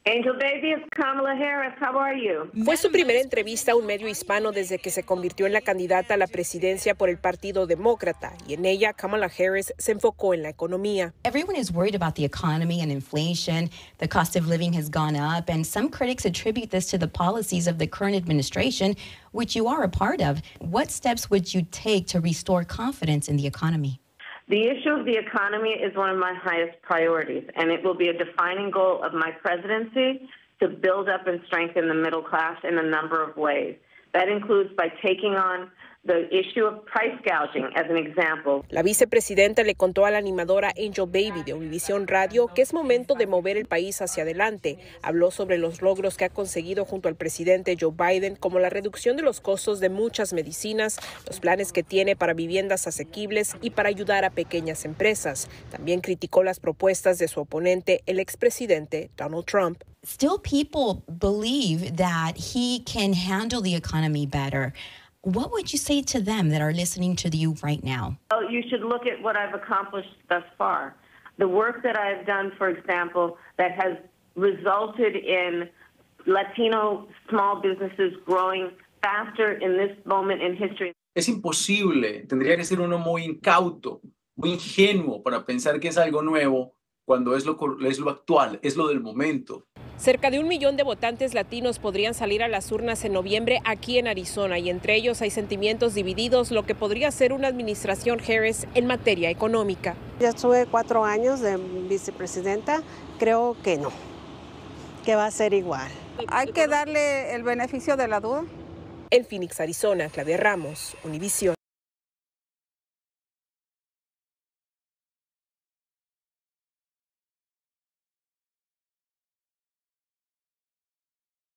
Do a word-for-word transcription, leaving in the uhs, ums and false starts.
Angel Baby, it's Kamala Harris. How are you? Fue su primera entrevista a un medio hispano desde que se convirtió en la candidata a la presidencia por el Partido Demócrata, y en ella Kamala Harris se enfocó en la economía. Everyone is worried about the economy and inflation. The cost of living has gone up, and some critics attribute this to the policies of the current administration, which you are a part of. What steps would you take to restore confidence in the economy? The issue of the economy is one of my highest priorities, and it will be a defining goal of my presidency to build up and strengthen the middle class in a number of ways. That includes by taking on the issue of price gouging, as an example. La vicepresidenta le contó a la animadora Angel Baby de Univision Radio que es momento de mover el país hacia adelante. Habló sobre los logros que ha conseguido junto al presidente Joe Biden, como la reducción de los costos de muchas medicinas, los planes que tiene para viviendas asequibles y para ayudar a pequeñas empresas. También criticó las propuestas de su oponente, el expresidente Donald Trump. Still, people believe that he can handle the economy better. What would you say to them that are listening to you right now? Well, you should look at what I've accomplished thus far. The work that I've done, for example, that has resulted in Latino small businesses growing faster in this moment in history. Es imposible, tendría que ser uno muy incauto, muy ingenuo para pensar que es algo nuevo cuando es lo, es lo actual, es lo del momento. Cerca de un millón de votantes latinos podrían salir a las urnas en noviembre aquí en Arizona, y entre ellos hay sentimientos divididos, lo que podría ser una administración Harris en materia económica. Ya estuve cuatro años de vicepresidenta, creo que no, que va a ser igual. Hay que darle el beneficio de la duda. En Phoenix, Arizona, Claudia Ramos, Univision.